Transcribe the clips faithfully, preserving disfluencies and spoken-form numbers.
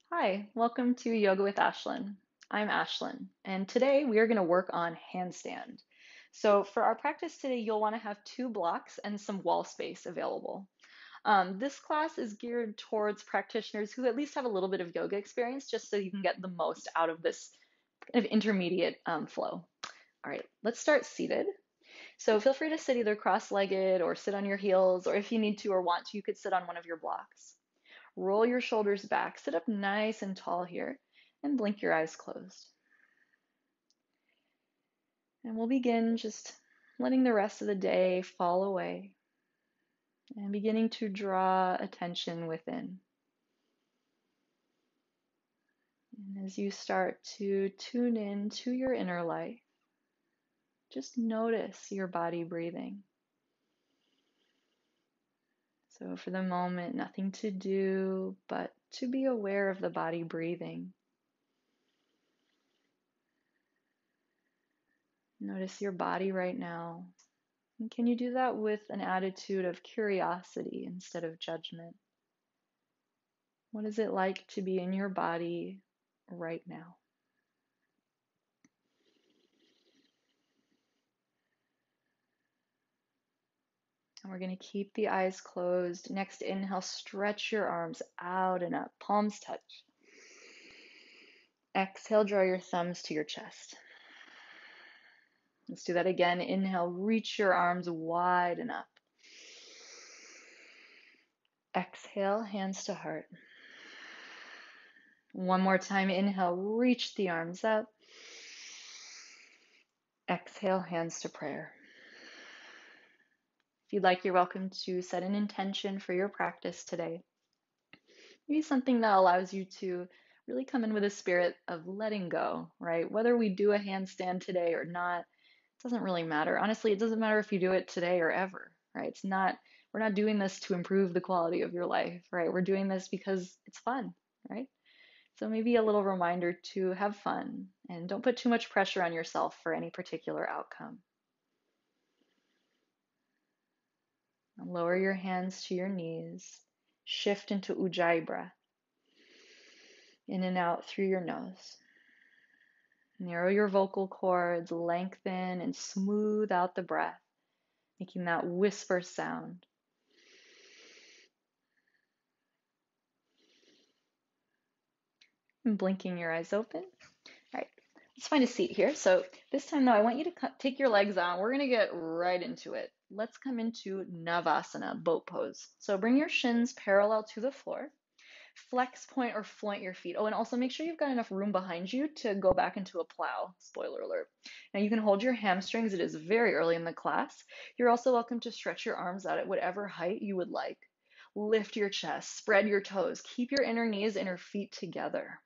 Hi, welcome to Yoga with Ashlyn. I'm Ashlyn, and today we are going to work on handstand. So, for our practice today, you'll want to have two blocks and some wall space available. Um, this class is geared towards practitioners who at least have a little bit of yoga experience, just so you can get the most out of this kind of intermediate um, flow. All right, let's start seated. So, feel free to sit either cross legged or sit on your heels, or if you need to or want to, you could sit on one of your blocks. Roll your shoulders back, sit up nice and tall here, and blink your eyes closed. And we'll begin just letting the rest of the day fall away and beginning to draw attention within. And as you start to tune in to your inner life, just notice your body breathing. So for the moment, nothing to do but to be aware of the body breathing. Notice your body right now. And can you do that with an attitude of curiosity instead of judgment? What is it like to be in your body right now? And we're going to keep the eyes closed. Next inhale, stretch your arms out and up, palms touch. Exhale, draw your thumbs to your chest. Let's do that again. Inhale, reach your arms wide and up. Exhale, hands to heart. One more time. Inhale, reach the arms up. Exhale, hands to prayer. If you'd like, you're welcome to set an intention for your practice today. Maybe something that allows you to really come in with a spirit of letting go, right? Whether we do a handstand today or not, it doesn't really matter. Honestly, it doesn't matter if you do it today or ever, right? It's not, we're not doing this to improve the quality of your life, right? We're doing this because it's fun, right? So maybe a little reminder to have fun and don't put too much pressure on yourself for any particular outcome. Lower your hands to your knees. Shift into Ujjayi breath. In and out through your nose. Narrow your vocal cords, lengthen and smooth out the breath, making that whisper sound. And blinking your eyes open. All right, let's find a seat here. So this time though, I want you to take your legs on. We're gonna get right into it. Let's come into Navasana, boat pose. So bring your shins parallel to the floor. Flex, point, or floint your feet. Oh, and also make sure you've got enough room behind you to go back into a plow. Spoiler alert. Now you can hold your hamstrings. It is very early in the class. You're also welcome to stretch your arms out at whatever height you would like. Lift your chest, spread your toes, keep your inner knees, inner feet together.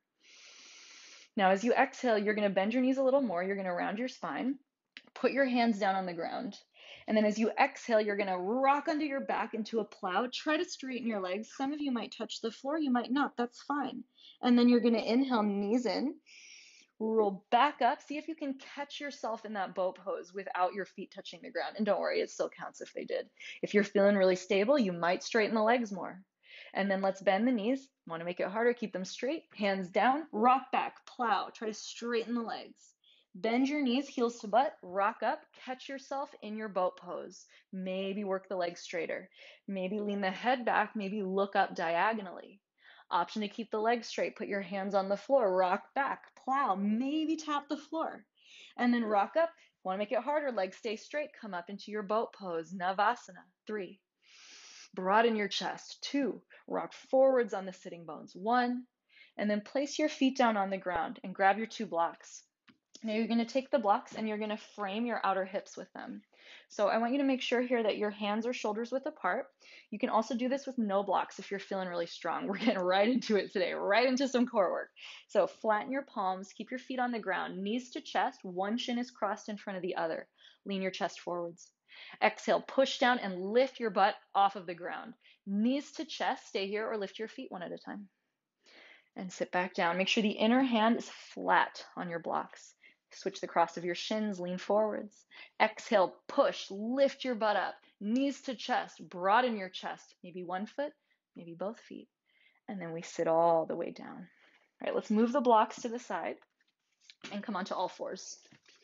Now, as you exhale, you're going to bend your knees a little more. You're going to round your spine. Put your hands down on the ground. And then as you exhale, you're going to rock onto your back into a plow. Try to straighten your legs. Some of you might touch the floor. You might not. That's fine. And then you're going to inhale, knees in. Roll back up. See if you can catch yourself in that boat pose without your feet touching the ground. And don't worry, it still counts if they did. If you're feeling really stable, you might straighten the legs more. And then let's bend the knees. Want to make it harder, keep them straight. Hands down, rock back, plow. Try to straighten the legs. Bend your knees, heels to butt, rock up, catch yourself in your boat pose. Maybe work the legs straighter. Maybe lean the head back, maybe look up diagonally. Option to keep the legs straight, put your hands on the floor, rock back, plow, maybe tap the floor. And then rock up. Want to make it harder, legs stay straight, come up into your boat pose, Navasana. Three. Broaden your chest. Two. Rock forwards on the sitting bones. One. And then place your feet down on the ground and grab your two blocks. Now you're going to take the blocks and you're going to frame your outer hips with them. So I want you to make sure here that your hands are shoulders width apart. You can also do this with no blocks if you're feeling really strong. We're getting right into it today, right into some core work. So flatten your palms, keep your feet on the ground, knees to chest, one shin is crossed in front of the other. Lean your chest forwards. Exhale, push down and lift your butt off of the ground. Knees to chest, stay here or lift your feet one at a time. And sit back down. Make sure the inner hand is flat on your blocks. Switch the cross of your shins, lean forwards. Exhale, push, lift your butt up. Knees to chest, broaden your chest. Maybe one foot, maybe both feet. And then we sit all the way down. All right, let's move the blocks to the side and come onto all fours.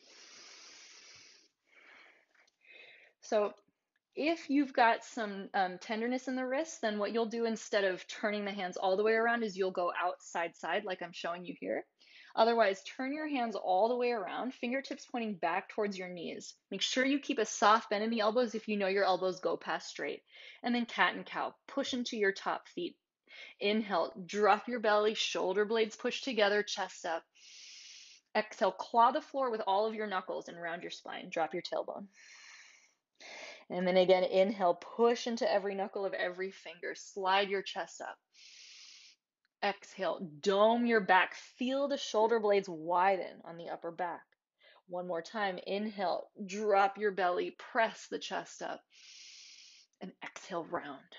So if you've got some um, tenderness in the wrist, then what you'll do instead of turning the hands all the way around is you'll go out side side like I'm showing you here. Otherwise, turn your hands all the way around, fingertips pointing back towards your knees. Make sure you keep a soft bend in the elbows if you know your elbows go past straight. And then cat and cow, push into your top feet. Inhale, drop your belly, shoulder blades push together, chest up. Exhale, claw the floor with all of your knuckles and round your spine. Drop your tailbone. And then again, inhale, push into every knuckle of every finger. Slide your chest up. Exhale, dome your back. Feel the shoulder blades widen on the upper back. One more time. Inhale, drop your belly, press the chest up. And exhale, round.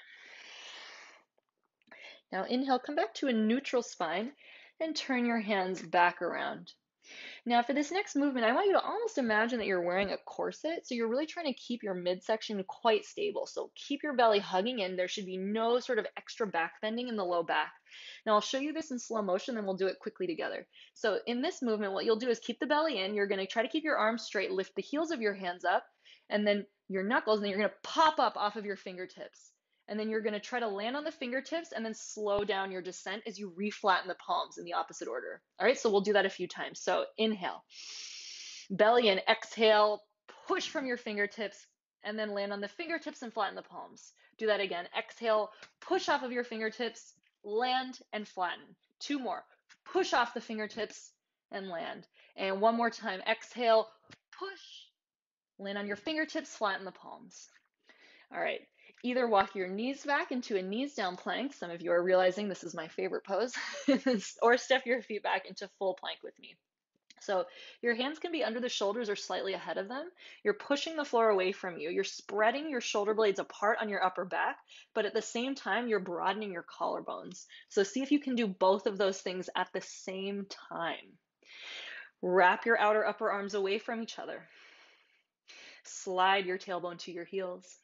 Now inhale, come back to a neutral spine and turn your hands back around. Now for this next movement, I want you to almost imagine that you're wearing a corset. So you're really trying to keep your midsection quite stable. So keep your belly hugging in. There should be no sort of extra back bending in the low back. Now I'll show you this in slow motion, then we'll do it quickly together. So in this movement, what you'll do is keep the belly in. You're going to try to keep your arms straight, lift the heels of your hands up, and then your knuckles, and then you're going to pop up off of your fingertips. And then you're going to try to land on the fingertips and then slow down your descent as you reflatten the palms in the opposite order. All right, so we'll do that a few times. So inhale, belly in, exhale, push from your fingertips, and then land on the fingertips and flatten the palms. Do that again. Exhale, push off of your fingertips, land and flatten. Two more. Push off the fingertips and land. And one more time. Exhale, push, land on your fingertips, flatten the palms. All right, either walk your knees back into a knees down plank. Some of you are realizing this is my favorite pose, or step your feet back into full plank with me. So your hands can be under the shoulders or slightly ahead of them. You're pushing the floor away from you. You're spreading your shoulder blades apart on your upper back, but at the same time, you're broadening your collarbones. So see if you can do both of those things at the same time. Wrap your outer upper arms away from each other. Slide your tailbone to your heels.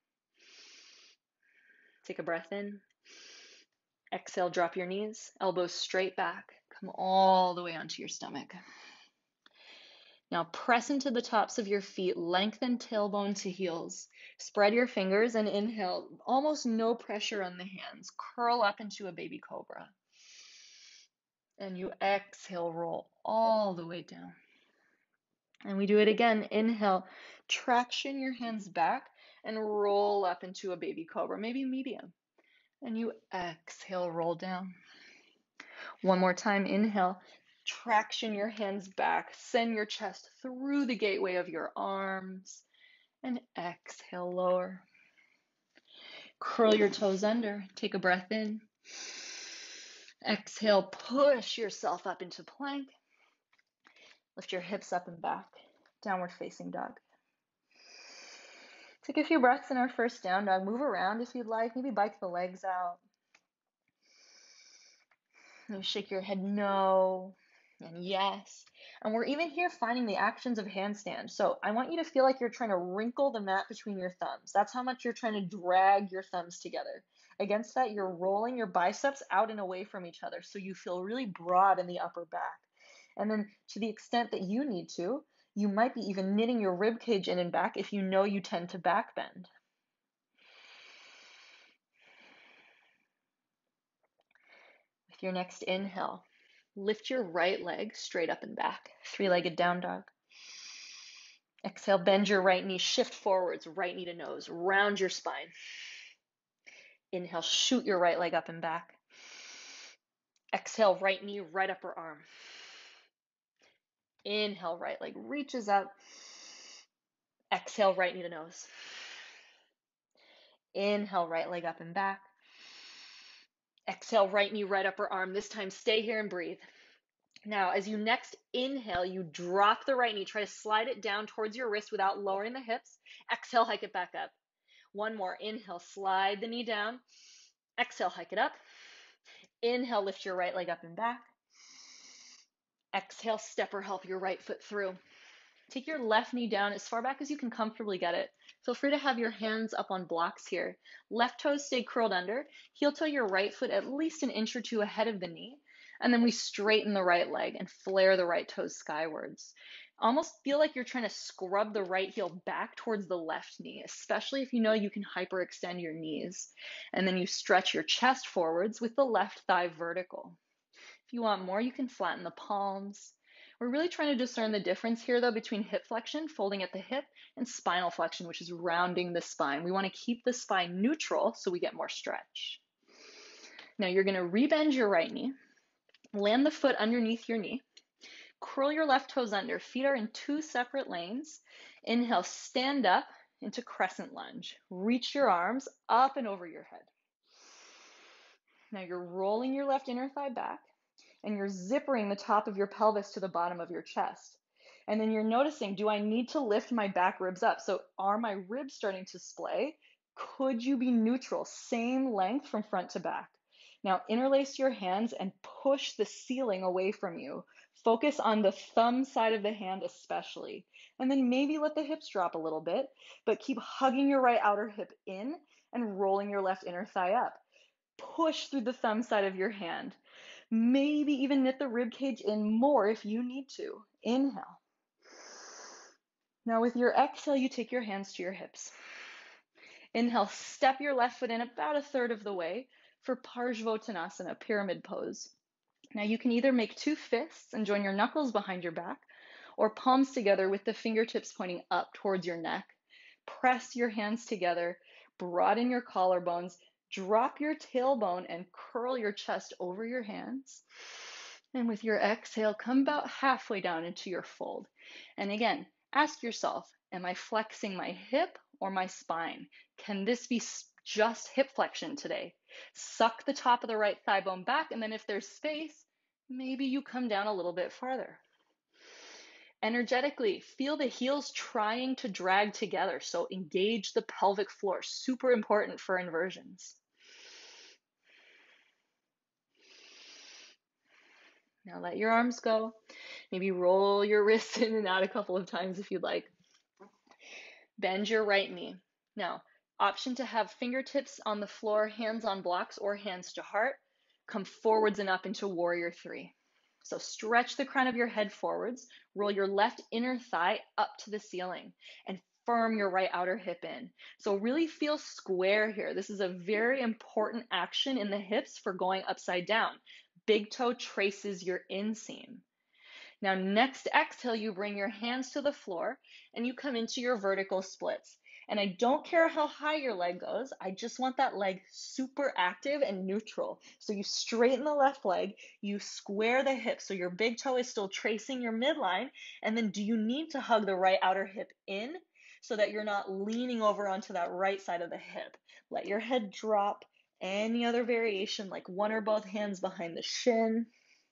Take a breath in. Exhale, drop your knees, elbows straight back. Come all the way onto your stomach. Now press into the tops of your feet, lengthen tailbone to heels. Spread your fingers and inhale, almost no pressure on the hands. Curl up into a baby cobra. And you exhale, roll all the way down. And we do it again. Inhale, traction your hands back and roll up into a baby cobra, maybe medium. And you exhale, roll down. One more time, inhale, traction your hands back, send your chest through the gateway of your arms, and exhale, lower. Curl your toes under, take a breath in. Exhale, push yourself up into plank. Lift your hips up and back, downward facing dog. Take a few breaths in our first down dog. Move around if you'd like, maybe bike the legs out. You shake your head no and yes. And we're even here finding the actions of handstand. So I want you to feel like you're trying to wrinkle the mat between your thumbs. That's how much you're trying to drag your thumbs together. Against that, you're rolling your biceps out and away from each other. So you feel really broad in the upper back. And then to the extent that you need to, you might be even knitting your rib cage in and back if you know you tend to back bend. With your next inhale, lift your right leg straight up and back, three-legged down dog. Exhale, bend your right knee, shift forwards, right knee to nose, round your spine. Inhale, shoot your right leg up and back. Exhale, right knee, right upper arm. Inhale, right leg reaches up. Exhale, right knee to nose. Inhale, right leg up and back. Exhale, right knee, right upper arm. This time, stay here and breathe. Now, as you next inhale, you drop the right knee. Try to slide it down towards your wrist without lowering the hips. Exhale, hike it back up. One more. Inhale, slide the knee down. Exhale, hike it up. Inhale, lift your right leg up and back. Exhale, step or help your right foot through. Take your left knee down as far back as you can comfortably get it. Feel free to have your hands up on blocks here. Left toes stay curled under. Heel toe your right foot at least an inch or two ahead of the knee. And then we straighten the right leg and flare the right toes skywards. Almost feel like you're trying to scrub the right heel back towards the left knee, especially if you know you can hyperextend your knees. And then you stretch your chest forwards with the left thigh vertical. If you want more, you can flatten the palms. We're really trying to discern the difference here, though, between hip flexion, folding at the hip, and spinal flexion, which is rounding the spine. We want to keep the spine neutral so we get more stretch. Now you're going to rebend your right knee, land the foot underneath your knee, curl your left toes under. Feet are in two separate lanes. Inhale, stand up into crescent lunge. Reach your arms up and over your head. Now you're rolling your left inner thigh back, and you're zippering the top of your pelvis to the bottom of your chest. And then you're noticing, do I need to lift my back ribs up? So are my ribs starting to splay? Could you be neutral? Same length from front to back. Now interlace your hands and push the ceiling away from you. Focus on the thumb side of the hand especially. And then maybe let the hips drop a little bit, but keep hugging your right outer hip in and rolling your left inner thigh up. Push through the thumb side of your hand. Maybe even knit the rib cage in more if you need to. Inhale. Now with your exhale, you take your hands to your hips. Inhale, step your left foot in about a third of the way for Parsvottanasana, pyramid pose. Now you can either make two fists and join your knuckles behind your back, or palms together with the fingertips pointing up towards your neck. Press your hands together, broaden your collarbones, drop your tailbone and curl your chest over your hands. And with your exhale, come about halfway down into your fold. And again, ask yourself, am I flexing my hip or my spine? Can this be just hip flexion today? Suck the top of the right thigh bone back, and then if there's space, maybe you come down a little bit farther. Energetically, feel the heels trying to drag together, so engage the pelvic floor, super important for inversions. Now let your arms go. Maybe roll your wrists in and out a couple of times if you'd like. Bend your right knee. Now, option to have fingertips on the floor, hands on blocks, or hands to heart. Come forwards and up into warrior three. So stretch the crown of your head forwards, roll your left inner thigh up to the ceiling, and firm your right outer hip in. So really feel square here. This is a very important action in the hips for going upside down. Big toe traces your inseam. Now next exhale, you bring your hands to the floor and you come into your vertical splits. And I don't care how high your leg goes, I just want that leg super active and neutral. So you straighten the left leg, you square the hip so your big toe is still tracing your midline, and then do you need to hug the right outer hip in so that you're not leaning over onto that right side of the hip? Let your head drop. Any other variation, like one or both hands behind the shin.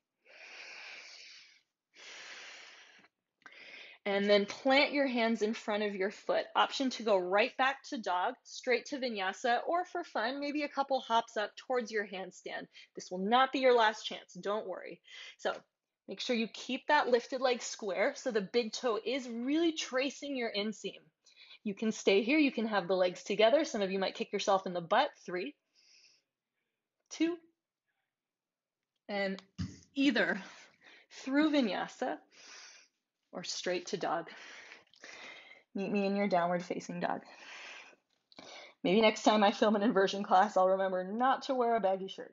And then plant your hands in front of your foot. Option to go right back to dog, straight to vinyasa, or for fun, maybe a couple hops up towards your handstand. This will not be your last chance, don't worry. So make sure you keep that lifted leg square so the big toe is really tracing your inseam. You can stay here, you can have the legs together. Some of you might kick yourself in the butt. Three, two, and either through vinyasa or straight to dog. Meet me in your downward facing dog. Maybe next time I film an inversion class, I'll remember not to wear a baggy shirt.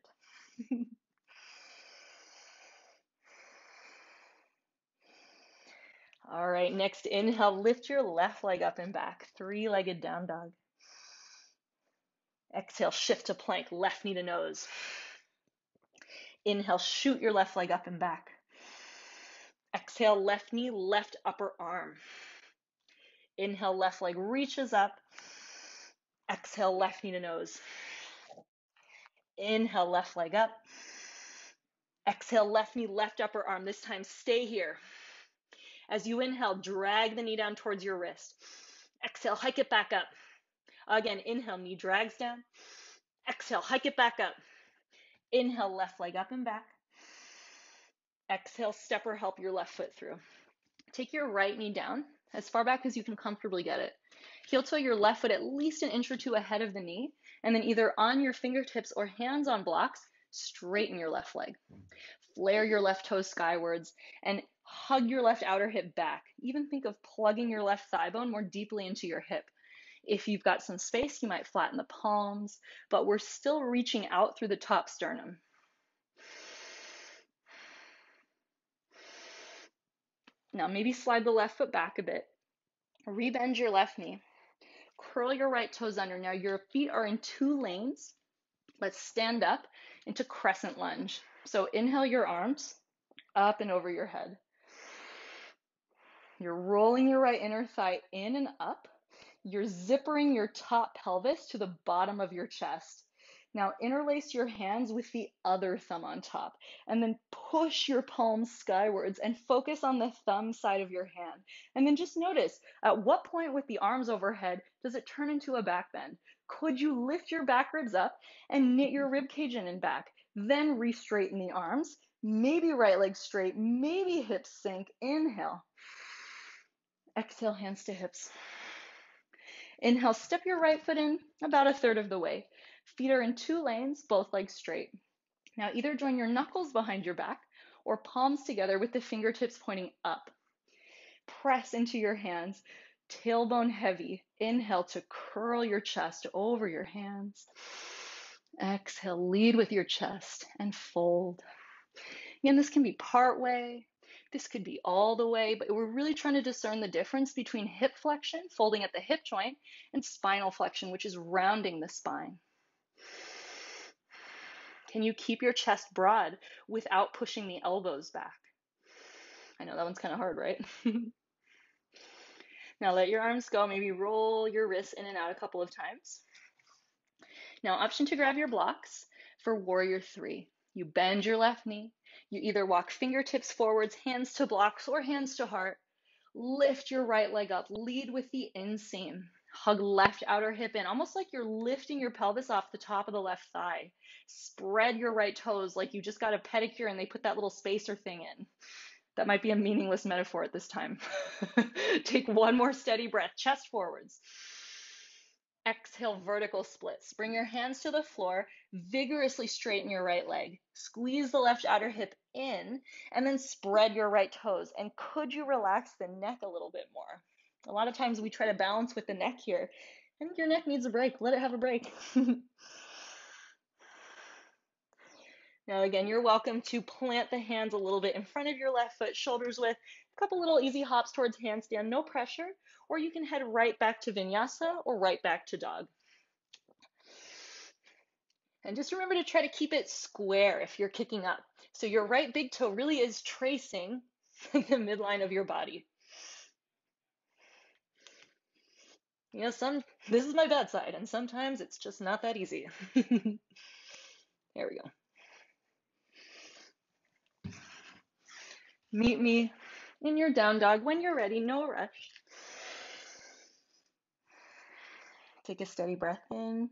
All right, next inhale, lift your left leg up and back, three-legged down dog. Exhale, shift to plank, left knee to nose. Inhale, shoot your left leg up and back. Exhale, left knee, left upper arm. Inhale, left leg reaches up. Exhale, left knee to nose. Inhale, left leg up. Exhale, left knee, left upper arm. This time, stay here. As you inhale, drag the knee down towards your wrist. Exhale, hike it back up. Again, inhale, knee drags down. Exhale, hike it back up. Inhale, left leg up and back. Exhale, step or help your left foot through. Take your right knee down as far back as you can comfortably get it. Heel toe your left foot at least an inch or two ahead of the knee, and then either on your fingertips or hands on blocks, straighten your left leg. Flare your left toes skywards and hug your left outer hip back. Even think of plugging your left thigh bone more deeply into your hip. If you've got some space, you might flatten the palms, but we're still reaching out through the top sternum. Now maybe slide the left foot back a bit. Rebend your left knee. Curl your right toes under. Now your feet are in two lanes. Let's stand up into crescent lunge. So inhale your arms up and over your head. You're rolling your right inner thigh in and up. You're zippering your top pelvis to the bottom of your chest. Now interlace your hands with the other thumb on top, and then push your palms skywards and focus on the thumb side of your hand. And then just notice, at what point with the arms overhead does it turn into a back bend? Could you lift your back ribs up and knit your rib cage in and back? Then re-straighten the arms, maybe right leg straight, maybe hips sink. Inhale. Exhale, hands to hips. Inhale, step your right foot in about a third of the way. Feet are in two lanes, both legs straight. Now either join your knuckles behind your back or palms together with the fingertips pointing up. Press into your hands, tailbone heavy. Inhale to curl your chest over your hands. Exhale, lead with your chest and fold. Again, this can be part way. This could be all the way, but we're really trying to discern the difference between hip flexion, folding at the hip joint, and spinal flexion, which is rounding the spine. Can you keep your chest broad without pushing the elbows back? I know that one's kind of hard, right? Now let your arms go. Maybe roll your wrists in and out a couple of times. Now, option to grab your blocks for warrior three. You bend your left knee. You either walk fingertips forwards, hands to blocks, or hands to heart. Lift your right leg up. Lead with the inseam. Hug left outer hip in, almost like you're lifting your pelvis off the top of the left thigh. Spread your right toes like you just got a pedicure and they put that little spacer thing in. That might be a meaningless metaphor at this time. Take one more steady breath, chest forwards. Exhale, vertical splits. Bring your hands to the floor, vigorously straighten your right leg. Squeeze the left outer hip in, and then spread your right toes. And could you relax the neck a little bit more? A lot of times we try to balance with the neck here. I think your neck needs a break. Let it have a break. Now again, you're welcome to plant the hands a little bit in front of your left foot, shoulders width, a couple little easy hops towards handstand, no pressure, or you can head right back to vinyasa or right back to dog. And just remember to try to keep it square if you're kicking up. So your right big toe really is tracing the midline of your body. You know, some this is my bad side, and sometimes it's just not that easy. There we go. Meet me in your down dog when you're ready, no rush. Take a steady breath in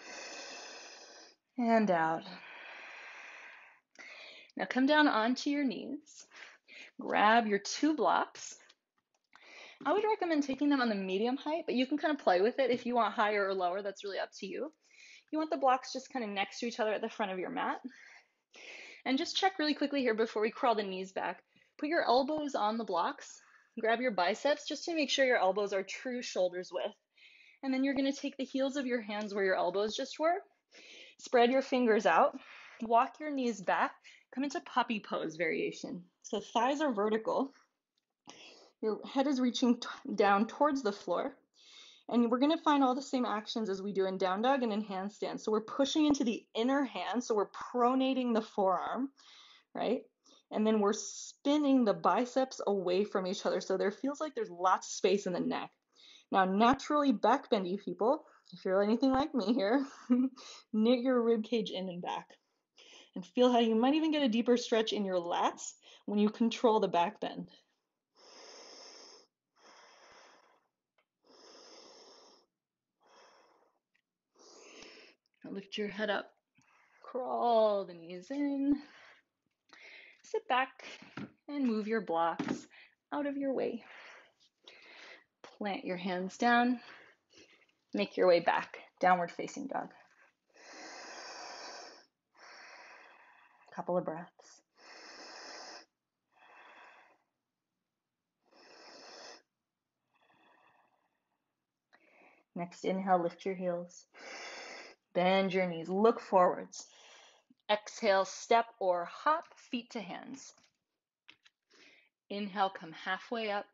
and out. Now come down onto your knees. Grab your two blocks. I would recommend taking them on the medium height, but you can kind of play with it if you want higher or lower. That's really up to you. You want the blocks just kind of next to each other at the front of your mat. And just check really quickly here before we crawl the knees back. Put your elbows on the blocks. Grab your biceps just to make sure your elbows are true shoulders width. And then you're going to take the heels of your hands where your elbows just were. Spread your fingers out. Walk your knees back. Come into puppy pose variation. So thighs are vertical. Your head is reaching down towards the floor. And we're going to find all the same actions as we do in down dog and in handstand. So we're pushing into the inner hand. So we're pronating the forearm, right? And then we're spinning the biceps away from each other. So there feels like there's lots of space in the neck. Now, naturally backbendy people, if you're anything like me here, knit your rib cage in and back. And feel how you might even get a deeper stretch in your lats when you control the back bend. Now lift your head up, crawl the knees in, sit back and move your blocks out of your way. Plant your hands down, make your way back, downward facing dog. Couple of breaths. Next inhale, lift your heels. Bend your knees, look forwards. Exhale, step or hop, feet to hands. Inhale, come halfway up.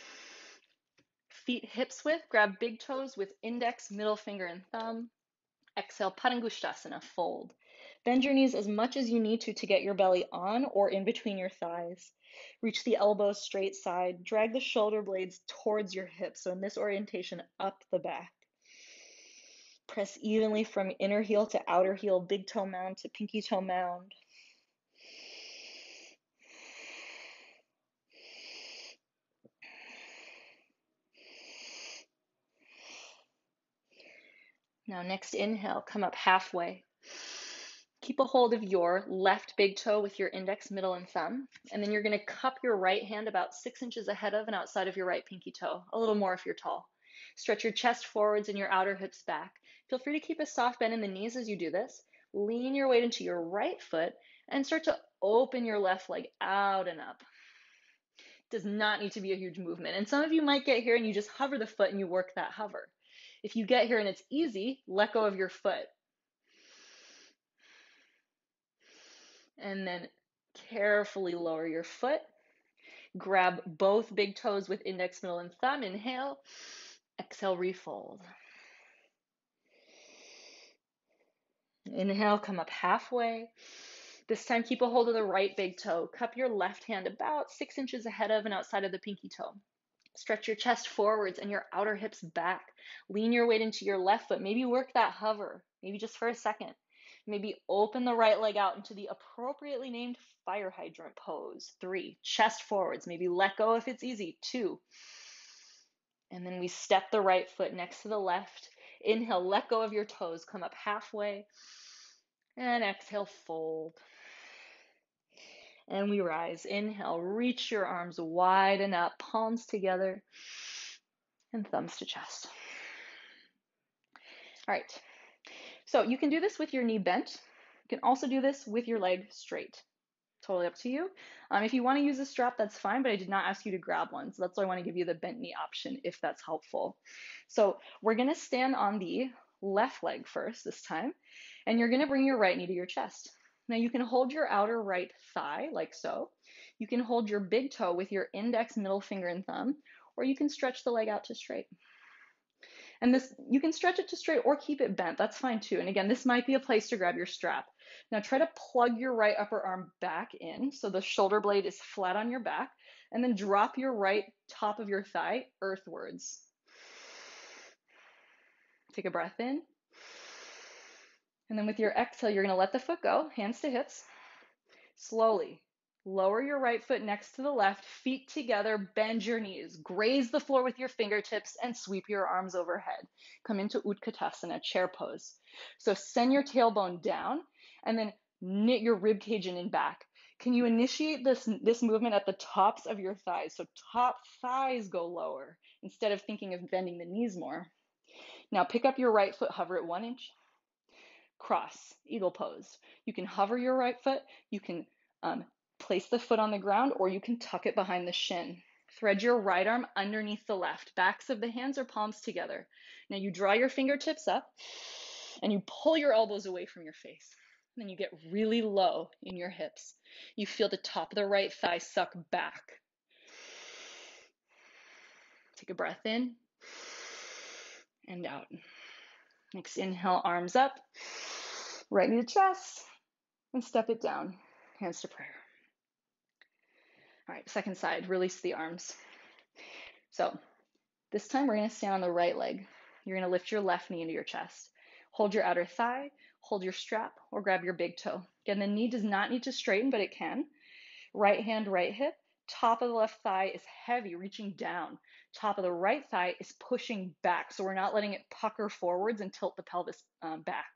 Feet hips width, grab big toes with index, middle finger, and thumb. Exhale, Padangusthasana, fold. Bend your knees as much as you need to to get your belly on or in between your thighs. Reach the elbows straight side. Drag the shoulder blades towards your hips. So in this orientation, up the back. Press evenly from inner heel to outer heel, big toe mound to pinky toe mound. Now next inhale, come up halfway. Keep a hold of your left big toe with your index, middle, and thumb. And then you're going to cup your right hand about six inches ahead of and outside of your right pinky toe, a little more if you're tall. Stretch your chest forwards and your outer hips back. Feel free to keep a soft bend in the knees as you do this. Lean your weight into your right foot and start to open your left leg out and up. It does not need to be a huge movement. And some of you might get here and you just hover the foot and you work that hover. If you get here and it's easy, let go of your foot. And then carefully lower your foot. Grab both big toes with index, middle, and thumb. Inhale. Exhale, refold. Inhale, come up halfway. This time, keep a hold of the right big toe. Cup your left hand about six inches ahead of and outside of the pinky toe. Stretch your chest forwards and your outer hips back. Lean your weight into your left foot. Maybe work that hover, maybe just for a second. Maybe open the right leg out into the appropriately named fire hydrant pose. Three, chest forwards. Maybe let go if it's easy. Two. And then we step the right foot next to the left. Inhale, let go of your toes. Come up halfway. And exhale, fold. And we rise. Inhale, reach your arms wide and up, palms together, and thumbs to chest. All right. So you can do this with your knee bent. You can also do this with your leg straight. Totally up to you. Um, if you want to use a strap, that's fine, but I did not ask you to grab one. So that's why I want to give you the bent knee option if that's helpful. So we're going to stand on the left leg first this time, and you're going to bring your right knee to your chest. Now you can hold your outer right thigh like so. You can hold your big toe with your index, middle finger, and thumb, or you can stretch the leg out to straight. And this, you can stretch it to straight or keep it bent. That's fine too. And again, this might be a place to grab your strap. Now try to plug your right upper arm back in so the shoulder blade is flat on your back, and then drop your right top of your thigh earthwards. Take a breath in. And then with your exhale, you're going to let the foot go, hands to hips. Slowly lower your right foot next to the left, feet together, bend your knees, graze the floor with your fingertips, and sweep your arms overhead. Come into Utkatasana, chair pose. So send your tailbone down and then knit your rib cage in and back. Can you initiate this, this movement at the tops of your thighs? So top thighs go lower instead of thinking of bending the knees more. Now pick up your right foot, hover at one inch. Cross, eagle pose. You can hover your right foot, you can um, place the foot on the ground, or you can tuck it behind the shin. Thread your right arm underneath the left, backs of the hands or palms together. Now you draw your fingertips up and you pull your elbows away from your face. And then you get really low in your hips. You feel the top of the right thigh suck back. Take a breath in and out. Next inhale, arms up, right knee to chest, and step it down, hands to prayer. All right, second side, release the arms. So this time we're gonna stand on the right leg. You're gonna lift your left knee into your chest. Hold your outer thigh, hold your strap, or grab your big toe. Again, the knee does not need to straighten, but it can. Right hand, right hip. Top of the left thigh is heavy, reaching down. Top of the right thigh is pushing back, so we're not letting it pucker forwards and tilt the pelvis um, back.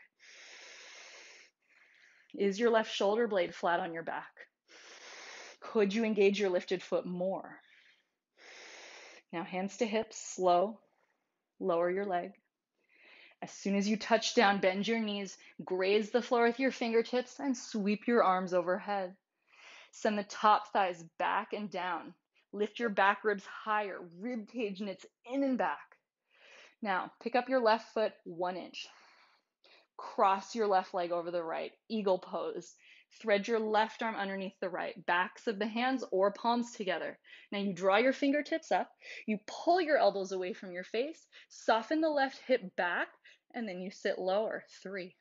Is your left shoulder blade flat on your back? Could you engage your lifted foot more? Now hands to hips, slow, lower your leg. As soon as you touch down, bend your knees, graze the floor with your fingertips, and sweep your arms overhead. Send the top thighs back and down. Lift your back ribs higher. Rib cage knits in and back. Now, pick up your left foot one inch. Cross your left leg over the right, eagle pose. Thread your left arm underneath the right, backs of the hands or palms together. Now you draw your fingertips up, you pull your elbows away from your face, soften the left hip back, and then you sit lower. Three,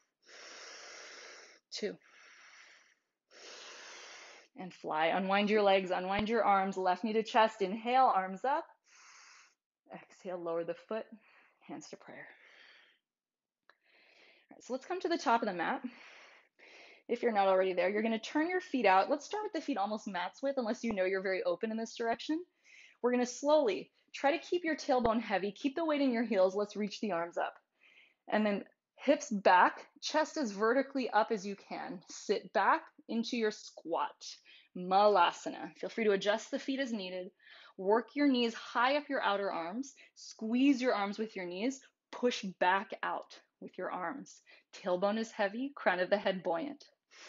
two, and fly. Unwind your legs, unwind your arms, left knee to chest. Inhale, arms up. Exhale, lower the foot, hands to prayer. All right, so let's come to the top of the mat. If you're not already there, you're going to turn your feet out. Let's start with the feet almost mat's width, unless you know you're very open in this direction. We're going to slowly try to keep your tailbone heavy. Keep the weight in your heels. Let's reach the arms up. And then hips back, chest as vertically up as you can. Sit back into your squat. Malasana. Feel free to adjust the feet as needed. Work your knees high up your outer arms. Squeeze your arms with your knees. Push back out with your arms. Tailbone is heavy, crown of the head buoyant.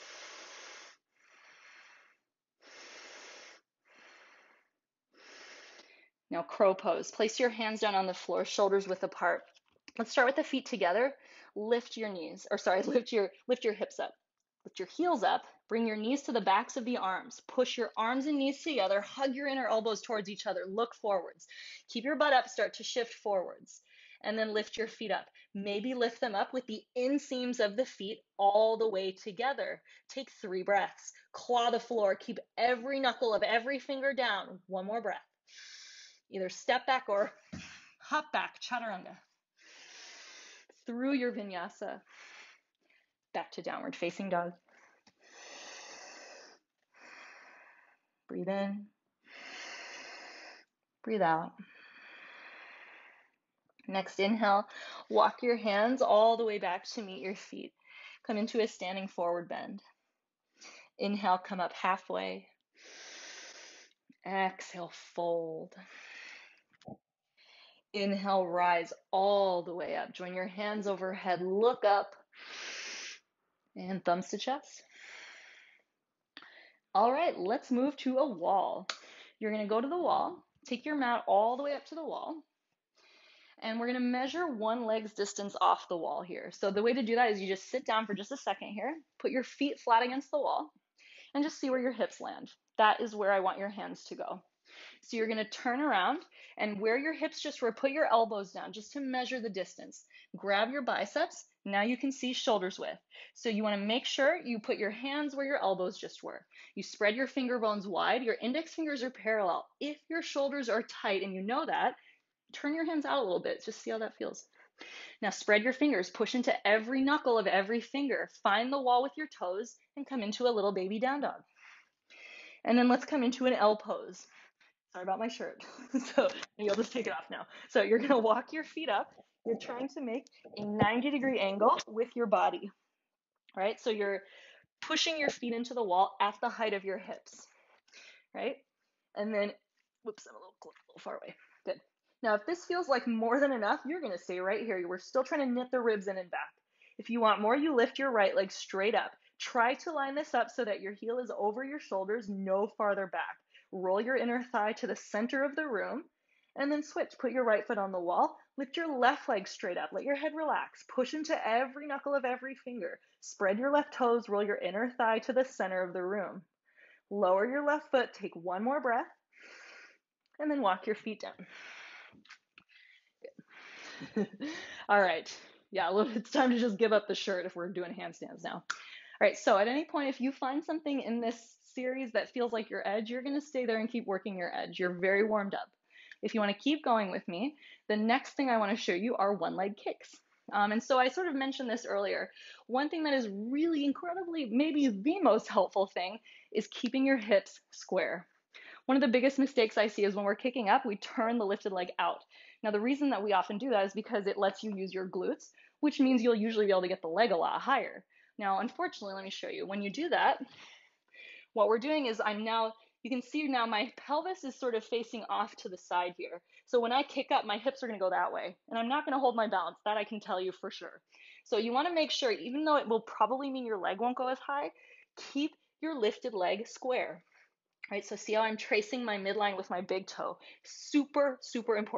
Now crow pose. Place your hands down on the floor, shoulders width apart. Let's start with the feet together. Lift your knees, or sorry, lift your lift your hips up. Lift your heels up. Bring your knees to the backs of the arms. Push your arms and knees together. Hug your inner elbows towards each other. Look forwards. Keep your butt up. Start to shift forwards. And then lift your feet up. Maybe lift them up with the inseams of the feet all the way together. Take three breaths. Claw the floor. Keep every knuckle of every finger down. One more breath. Either step back or hop back, chaturanga. Through your vinyasa, back to downward facing dog. Breathe in, breathe out. Next inhale, walk your hands all the way back to meet your feet. Come into a standing forward bend. Inhale, come up halfway. Exhale, fold. Inhale, rise all the way up. Join your hands overhead, look up, and thumbs to chest. All right, let's move to a wall. You're gonna go to the wall, take your mat all the way up to the wall, and we're gonna measure one leg's distance off the wall here. So the way to do that is you just sit down for just a second here, put your feet flat against the wall, and just see where your hips land. That is where I want your hands to go. So you're gonna turn around, and where your hips just were, put your elbows down just to measure the distance. Grab your biceps, now you can see shoulders width. So you wanna make sure you put your hands where your elbows just were. You spread your finger bones wide, your index fingers are parallel. If your shoulders are tight and you know that, turn your hands out a little bit, just see how that feels. Now spread your fingers, push into every knuckle of every finger, find the wall with your toes, and come into a little baby down dog. And then let's come into an L pose. Sorry about my shirt. So maybe I'll just take it off now. So you're gonna walk your feet up. You're trying to make a ninety degree angle with your body, right? So you're pushing your feet into the wall at the height of your hips, right? And then, whoops, I'm a little, a little far away. Good. Now, if this feels like more than enough, you're gonna stay right here. We're still trying to knit the ribs in and back. If you want more, you lift your right leg straight up. Try to line this up so that your heel is over your shoulders, no farther back. Roll your inner thigh to the center of the room, and then switch. Put your right foot on the wall. Lift your left leg straight up. Let your head relax. Push into every knuckle of every finger. Spread your left toes. Roll your inner thigh to the center of the room. Lower your left foot. Take one more breath, and then walk your feet down. All right. Yeah, it's time to just give up the shirt if we're doing handstands now. All right, so at any point, if you find something in this series that feels like your edge, you're gonna stay there and keep working your edge. You're very warmed up. If you wanna keep going with me, the next thing I wanna show you are one leg kicks. Um, and so I sort of mentioned this earlier. One thing that is really incredibly, maybe the most helpful thing, is keeping your hips square. One of the biggest mistakes I see is when we're kicking up, we turn the lifted leg out. Now, the reason that we often do that is because it lets you use your glutes, which means you'll usually be able to get the leg a lot higher. Now, unfortunately, let me show you. When you do that, what we're doing is I'm now, you can see now my pelvis is sort of facing off to the side here. So when I kick up, my hips are gonna go that way, and I'm not gonna hold my balance. That I can tell you for sure. So you wanna make sure, even though it will probably mean your leg won't go as high, keep your lifted leg square. Right, so see how I'm tracing my midline with my big toe. Super, super important.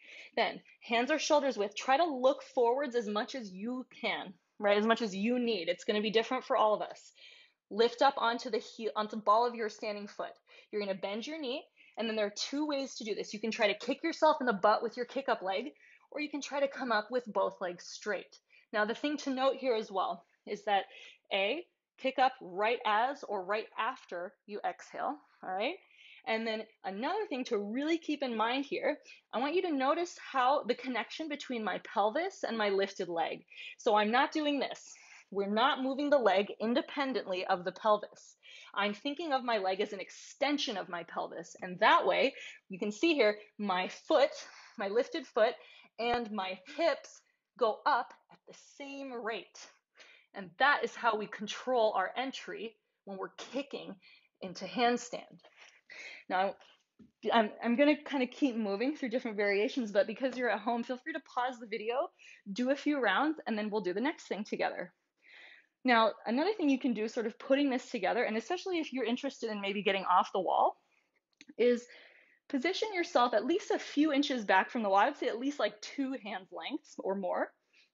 Then hands or shoulders width, try to look forwards as much as you can, right? As much as you need. It's going to be different for all of us. Lift up onto the heel, onto the ball of your standing foot. You're going to bend your knee, and then there are two ways to do this. You can try to kick yourself in the butt with your kick up leg, or you can try to come up with both legs straight. Now, the thing to note here as well is that A, kick up right as or right after you exhale, all right? And then another thing to really keep in mind here, I want you to notice how the connection between my pelvis and my lifted leg. So I'm not doing this. We're not moving the leg independently of the pelvis. I'm thinking of my leg as an extension of my pelvis. And that way, you can see here, my foot, my lifted foot, and my hips go up at the same rate. And that is how we control our entry when we're kicking into handstand. Now, I'm, I'm going to kind of keep moving through different variations, but because you're at home, feel free to pause the video, do a few rounds, and then we'll do the next thing together. Now, another thing you can do sort of putting this together, and especially if you're interested in maybe getting off the wall, is position yourself at least a few inches back from the wall. I would say at least like two hand lengths or more.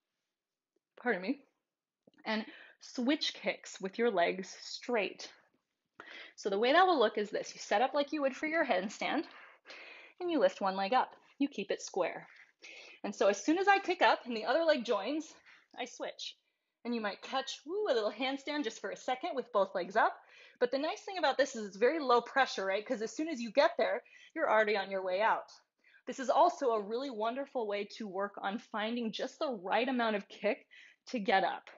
Pardon me. And switch kicks with your legs straight. So the way that will look is this. You set up like you would for your handstand, and you lift one leg up. You keep it square. And so as soon as I kick up and the other leg joins, I switch. And you might catch woo, a little handstand just for a second with both legs up. But the nice thing about this is it's very low pressure, right? Because as soon as you get there, you're already on your way out. This is also a really wonderful way to work on finding just the right amount of kick to get up.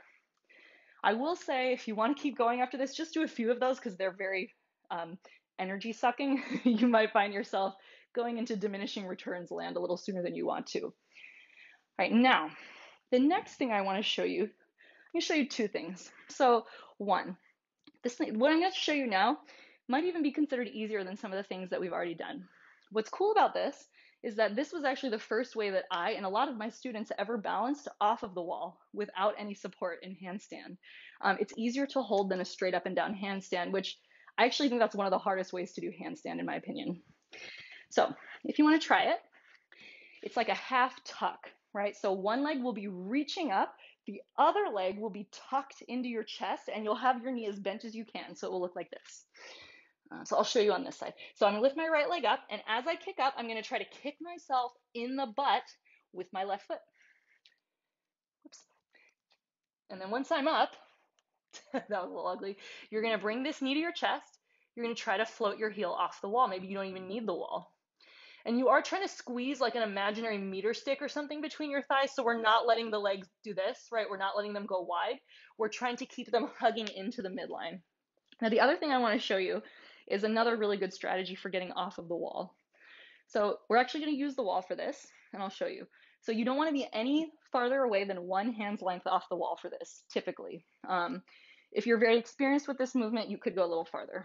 I will say, if you want to keep going after this, just do a few of those because they're very um, energy sucking. You might find yourself going into diminishing returns land a little sooner than you want to. All right, now, the next thing I want to show you, I'm going to show you two things. So one, this thing, what I'm going to show you now might even be considered easier than some of the things that we've already done. What's cool about this is that this was actually the first way that I and a lot of my students ever balanced off of the wall without any support in handstand. Um, it's easier to hold than a straight up and down handstand, which I actually think that's one of the hardest ways to do handstand in my opinion. So if you want to try it, it's like a half tuck, right? So one leg will be reaching up, the other leg will be tucked into your chest, and you'll have your knee as bent as you can. So it will look like this. Uh, so I'll show you on this side. So I'm gonna lift my right leg up, and as I kick up, I'm gonna try to kick myself in the butt with my left foot. Whoops. And then once I'm up, that was a little ugly, you're gonna bring this knee to your chest. You're gonna try to float your heel off the wall. Maybe you don't even need the wall. And you are trying to squeeze like an imaginary meter stick or something between your thighs. So we're not letting the legs do this, right? We're not letting them go wide. We're trying to keep them hugging into the midline. Now, the other thing I want to show you is another really good strategy for getting off of the wall. So we're actually going to use the wall for this, and I'll show you. So you don't want to be any farther away than one hand's length off the wall for this, typically. Um, if you're very experienced with this movement, you could go a little farther.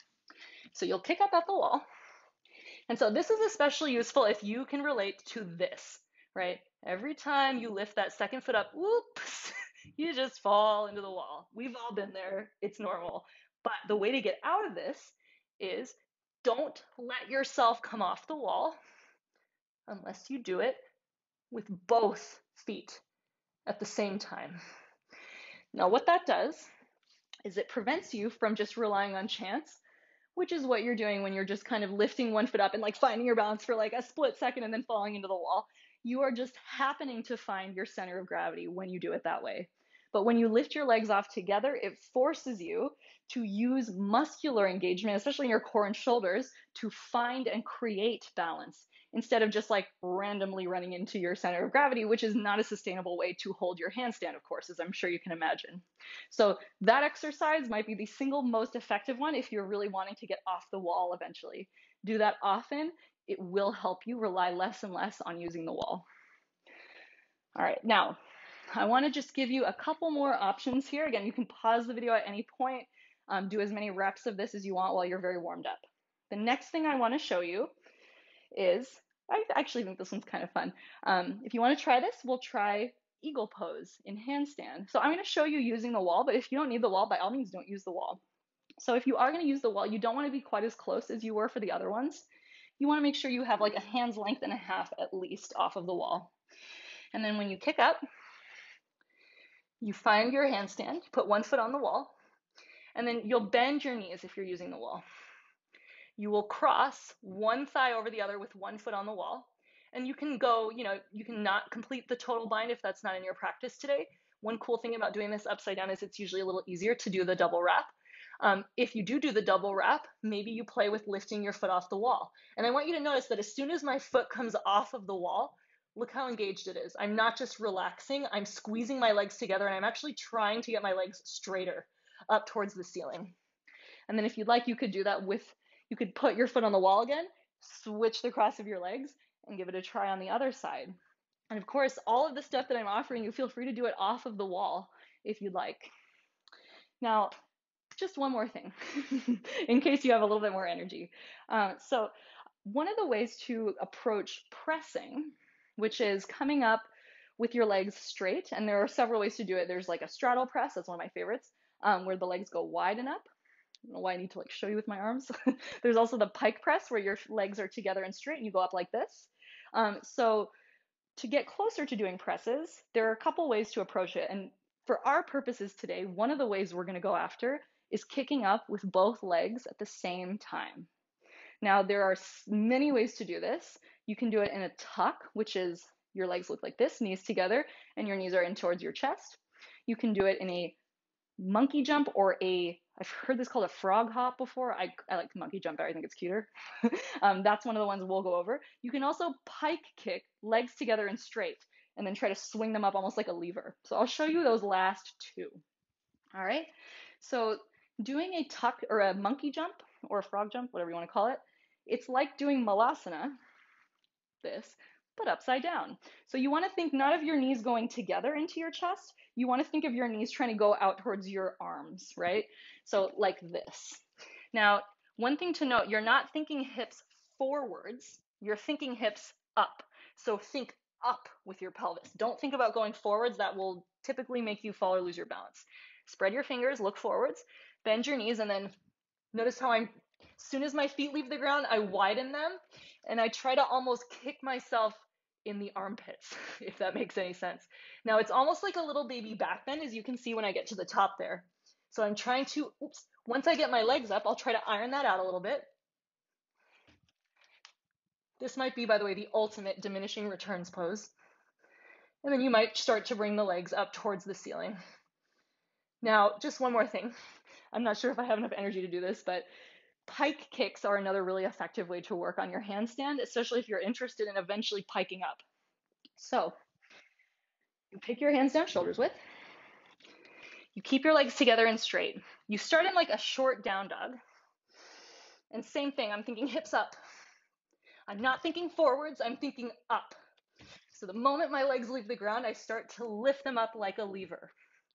So you'll kick up at the wall. And so this is especially useful if you can relate to this, right? Every time you lift that second foot up, whoops, you just fall into the wall. We've all been there. It's normal. But the way to get out of this is don't let yourself come off the wall unless you do it with both feet at the same time. Now, what that does is it prevents you from just relying on chance, which is what you're doing when you're just kind of lifting one foot up and like finding your balance for like a split second and then falling into the wall. You are just happening to find your center of gravity when you do it that way. But when you lift your legs off together, it forces you to use muscular engagement, especially in your core and shoulders, to find and create balance instead of just like randomly running into your center of gravity, which is not a sustainable way to hold your handstand, of course, as I'm sure you can imagine. So that exercise might be the single most effective one if you're really wanting to get off the wall eventually. Do that often. It will help you rely less and less on using the wall. All right, now I want to just give you a couple more options here. Again, you can pause the video at any point, um, do as many reps of this as you want while you're very warmed up. The next thing I want to show you is, I actually think this one's kind of fun. Um, if you want to try this, we'll try eagle pose in handstand. So I'm going to show you using the wall, but if you don't need the wall, by all means, don't use the wall. So if you are going to use the wall, you don't want to be quite as close as you were for the other ones. you want to make sure you have like a hand's length and a half at least off of the wall. And then when you kick up, you find your handstand, put one foot on the wall, and then you'll bend your knees if you're using the wall. You will cross one thigh over the other with one foot on the wall. And you can go, you know, you can not complete the total bind if that's not in your practice today. One cool thing about doing this upside down is it's usually a little easier to do the double wrap. Um, if you do do the double wrap, maybe you play with lifting your foot off the wall. And I want you to notice that as soon as my foot comes off of the wall, look how engaged it is. I'm not just relaxing, I'm squeezing my legs together, and I'm actually trying to get my legs straighter up towards the ceiling. And then if you'd like, you could do that with, you could put your foot on the wall again, switch the cross of your legs, and give it a try on the other side. And of course, all of the stuff that I'm offering you, feel free to do it off of the wall if you'd like. Now, just one more thing, in case you have a little bit more energy. Um, so one of the ways to approach pressing, which is coming up with your legs straight, and there are several ways to do it. There's like a straddle press, that's one of my favorites, um, where the legs go wide and up. I don't know why I need to like show you with my arms. There's also the pike press where your legs are together and straight and you go up like this. Um, so to get closer to doing presses, there are a couple ways to approach it. And for our purposes today, one of the ways we're going to go after is kicking up with both legs at the same time. Now, there are many ways to do this. You can do it in a tuck, which is your legs look like this, knees together, and your knees are in towards your chest. You can do it in a monkey jump or a, I've heard this called a frog hop before. I, I like monkey jump better. I think it's cuter. um, that's one of the ones we'll go over. You can also pike kick, legs together and straight, and then try to swing them up almost like a lever. So I'll show you those last two. All right. So doing a tuck or a monkey jump or a frog jump, whatever you want to call it, it's like doing malasana, this, but upside down. So you want to think not of your knees going together into your chest. You want to think of your knees trying to go out towards your arms, right? So like this. Now, one thing to note, you're not thinking hips forwards, you're thinking hips up. So think up with your pelvis. Don't think about going forwards. That will typically make you fall or lose your balance. Spread your fingers, look forwards, bend your knees, and then notice how I'm, as soon as my feet leave the ground, I widen them, and I try to almost kick myself in the armpits, if that makes any sense. Now, it's almost like a little baby back bend, as you can see when I get to the top there. So I'm trying to, oops, once I get my legs up, I'll try to iron that out a little bit. This might be, by the way, the ultimate diminishing returns pose. And then you might start to bring the legs up towards the ceiling. Now, just one more thing. I'm not sure if I have enough energy to do this, but pike kicks are another really effective way to work on your handstand, especially if you're interested in eventually piking up. So you pick your hands down shoulders width. You keep your legs together and straight. You start in like a short down dog. And same thing, I'm thinking hips up. I'm not thinking forwards, I'm thinking up. So the moment my legs leave the ground, I start to lift them up like a lever.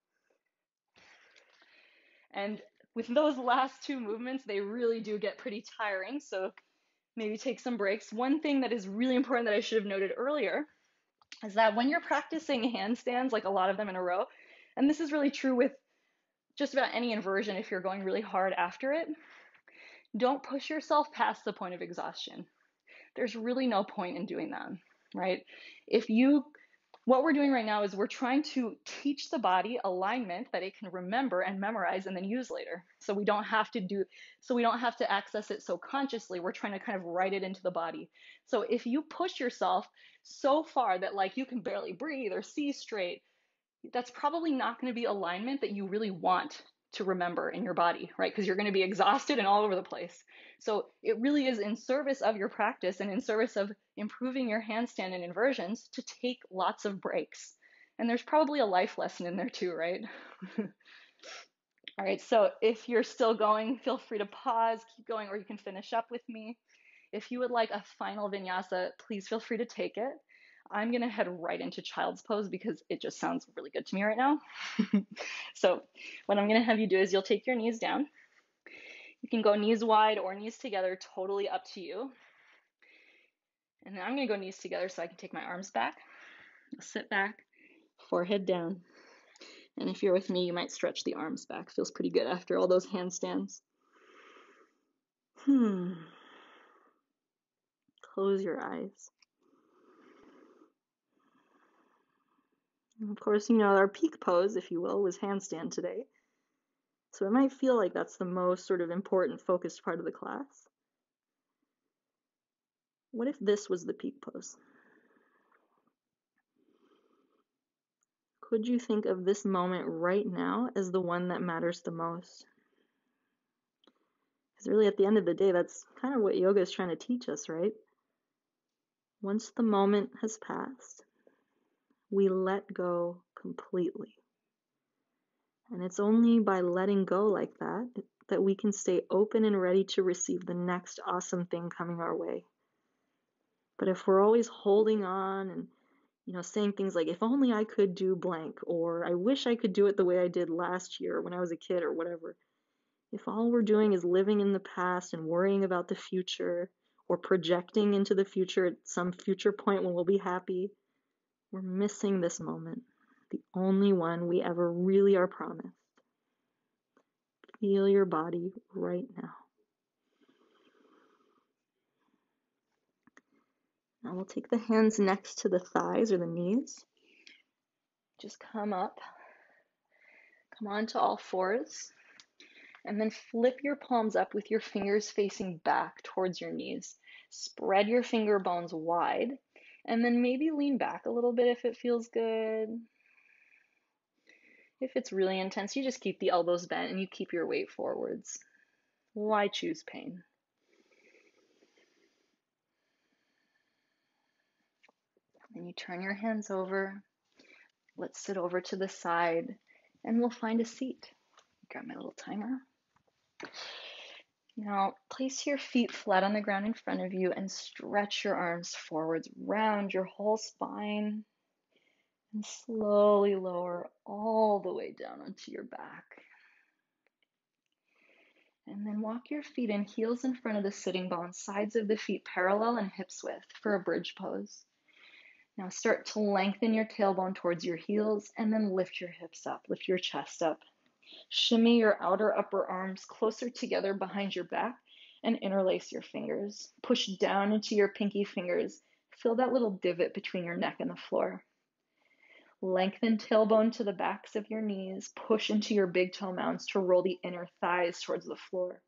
And with those last two movements, they really do get pretty tiring. So maybe take some breaks. One thing that is really important that I should have noted earlier is that when you're practicing handstands, like a lot of them in a row, and this is really true with just about any inversion if you're going really hard after it, don't push yourself past the point of exhaustion. There's really no point in doing that, right? If you, what we're doing right now is we're trying to teach the body alignment that it can remember and memorize and then use later. So we don't have to do, so we don't have to access it so consciously. We're trying to kind of write it into the body. So if you push yourself so far that like you can barely breathe or see straight, that's probably not going to be alignment that you really want to remember in your body, right? Because you're going to be exhausted and all over the place. So it really is in service of your practice and in service of improving your handstand and inversions to take lots of breaks. And there's probably a life lesson in there too, right? All right, so if you're still going, feel free to pause, keep going, or you can finish up with me. If you would like a final vinyasa, please feel free to take it. I'm going to head right into child's pose because it just sounds really good to me right now. So what I'm going to have you do is you'll take your knees down. You can go knees wide or knees together, totally up to you. And then I'm going to go knees together so I can take my arms back. I'll sit back, forehead down. And if you're with me, you might stretch the arms back. Feels pretty good after all those handstands. Hmm. close your eyes. And of course, you know, our peak pose, if you will, was handstand today. So it might feel like that's the most sort of important, focused part of the class. What if this was the peak pose? Could you think of this moment right now as the one that matters the most? Because really, at the end of the day, that's kind of what yoga is trying to teach us, right? Once the moment has passed, we let go completely. And it's only by letting go like that that we can stay open and ready to receive the next awesome thing coming our way. But if we're always holding on and, you know, saying things like, if only I could do blank, or I wish I could do it the way I did last year when I was a kid, or whatever, if all we're doing is living in the past and worrying about the future, or projecting into the future at some future point when we'll be happy, we're missing this moment, the only one we ever really are promised. Feel your body right now. Now we'll take the hands next to the thighs or the knees. Just come up, come onto all fours, and then flip your palms up with your fingers facing back towards your knees. Spread your finger bones wide, and then maybe lean back a little bit if it feels good. If it's really intense, you just keep the elbows bent and you keep your weight forwards. Why choose pain? Then you turn your hands over. Let's sit over to the side and we'll find a seat. Grab my little timer. Now, place your feet flat on the ground in front of you and stretch your arms forwards, round your whole spine, and slowly lower all the way down onto your back. And then walk your feet in heels in front of the sitting bones, sides of the feet parallel and hips width for a bridge pose. Now start to lengthen your tailbone towards your heels and then lift your hips up, lift your chest up. Shimmy your outer upper arms closer together behind your back and interlace your fingers. Push down into your pinky fingers. Feel that little divot between your neck and the floor. Lengthen tailbone to the backs of your knees. Push into your big toe mounds to roll the inner thighs towards the floor.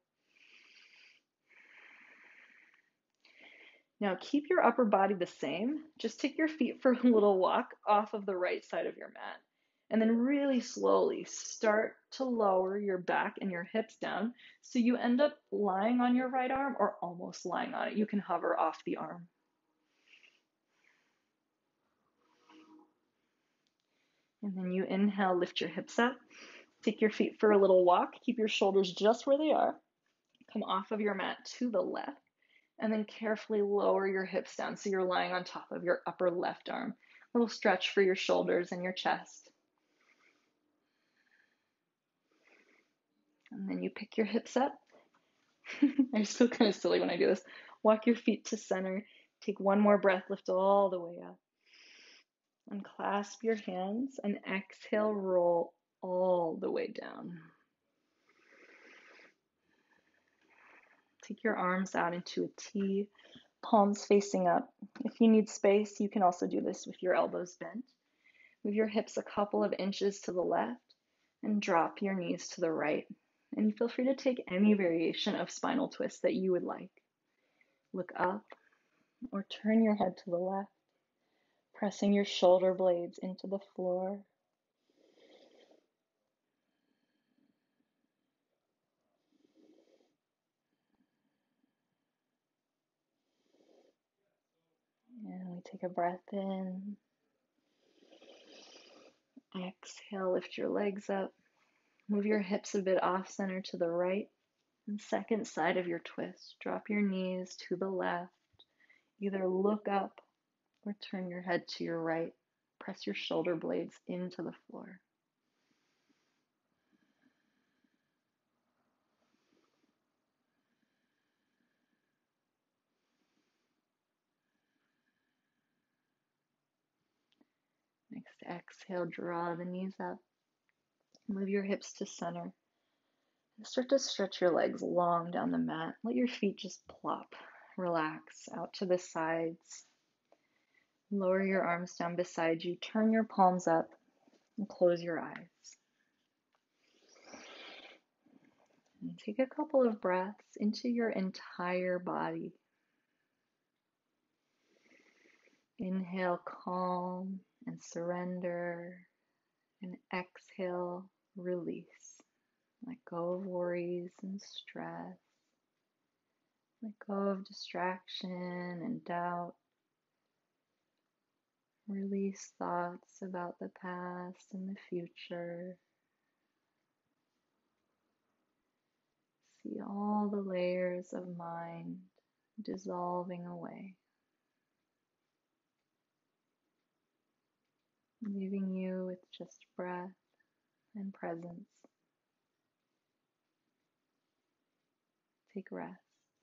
Now keep your upper body the same. Just take your feet for a little walk off of the right side of your mat. And then really slowly start to lower your back and your hips down so you end up lying on your right arm or almost lying on it. You can hover off the arm. And then you inhale, lift your hips up. Take your feet for a little walk. Keep your shoulders just where they are. Come off of your mat to the left. And then carefully lower your hips down so you're lying on top of your upper left arm. A little stretch for your shoulders and your chest. And then you pick your hips up. I just feel kind of silly when I do this. Walk your feet to center. Take one more breath, lift all the way up. Unclasp your hands and exhale, roll all the way down. Take your arms out into a T, palms facing up. If you need space, you can also do this with your elbows bent. Move your hips a couple of inches to the left and drop your knees to the right. And feel free to take any variation of spinal twist that you would like. Look up or turn your head to the left, pressing your shoulder blades into the floor. And we take a breath in. Exhale, lift your legs up. Move your hips a bit off center to the right. And second side of your twist, drop your knees to the left. Either look up or turn your head to your right. Press your shoulder blades into the floor. Next exhale, draw the knees up. Move your hips to center. And start to stretch your legs long down the mat. Let your feet just plop relax out to the sides. Lower your arms down beside you. Turn your palms up and close your eyes. And take a couple of breaths into your entire body. Inhale, calm and surrender. And exhale, release. Let go of worries and stress. Let go of distraction and doubt. Release thoughts about the past and the future. See all the layers of mind dissolving away, leaving you with just breath and presence. Take rest.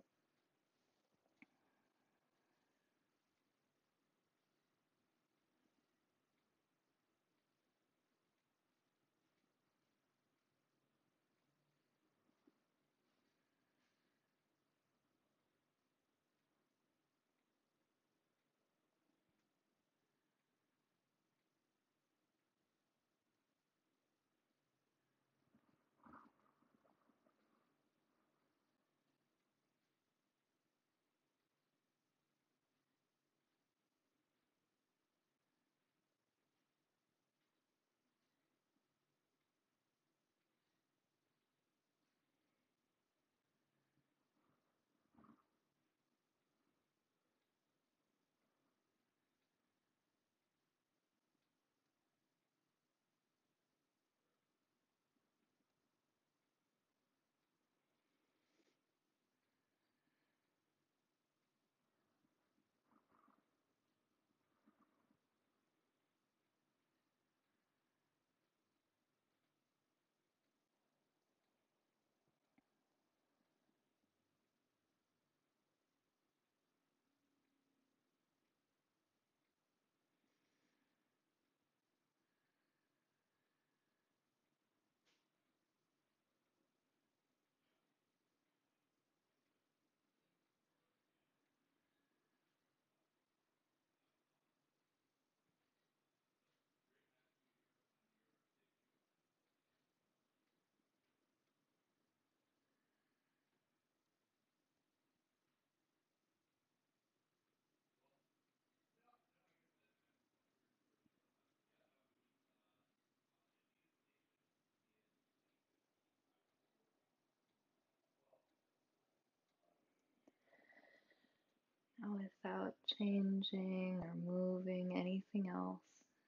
Now, without changing or moving anything else,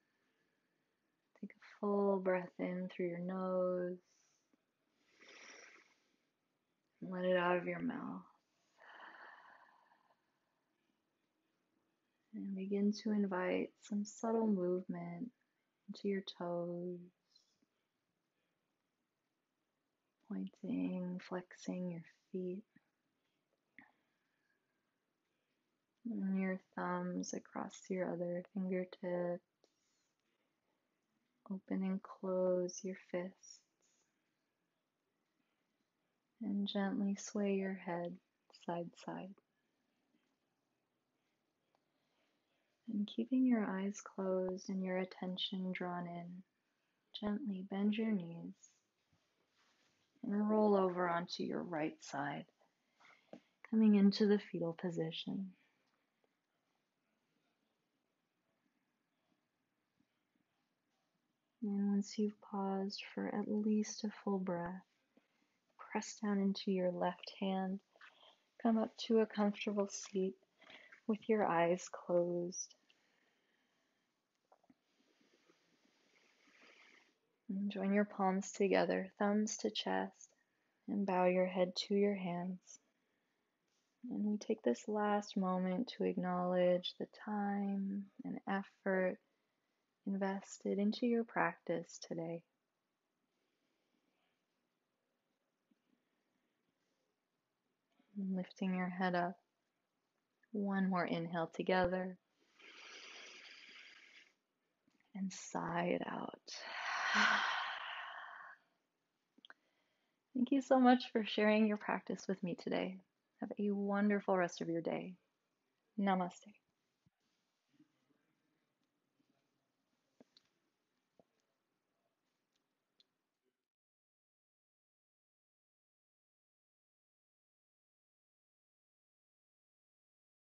take a full breath in through your nose and let it out of your mouth. And begin to invite some subtle movement into your toes, pointing, flexing your feet, and your thumbs across your other fingertips. Open and close your fists, and gently sway your head side to side. And keeping your eyes closed and your attention drawn in, gently bend your knees and roll over onto your right side, coming into the fetal position. And once you've paused for at least a full breath, press down into your left hand, come up to a comfortable seat with your eyes closed. And join your palms together, thumbs to chest, and bow your head to your hands. And we take this last moment to acknowledge the time and effort invested into your practice today. And lifting your head up. One more inhale together. And sigh it out. Thank you so much for sharing your practice with me today. Have a wonderful rest of your day. Namaste.